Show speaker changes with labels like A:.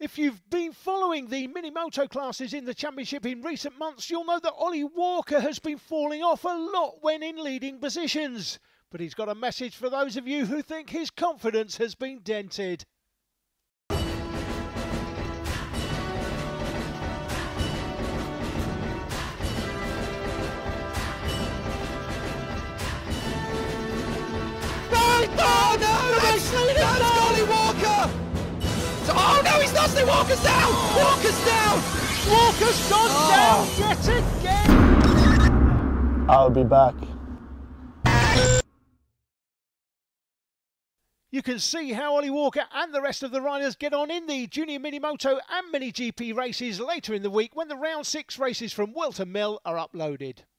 A: If you've been following the mini-moto classes in the championship in recent months, you'll know that Ollie Walker has been falling off a lot when in leading positions. But he's got a message for those of you who think his confidence has been dented.
B: Oh no! That's Ollie Walker! Oh no, he's lost it! Walker's down! Walker's down!
A: Walker's gone down yet again!
C: I'll be back.
A: You can see how Ollie Walker and the rest of the riders get on in the Junior Minimoto and Mini GP races later in the week when the round 6 races from Wilton Mill are uploaded.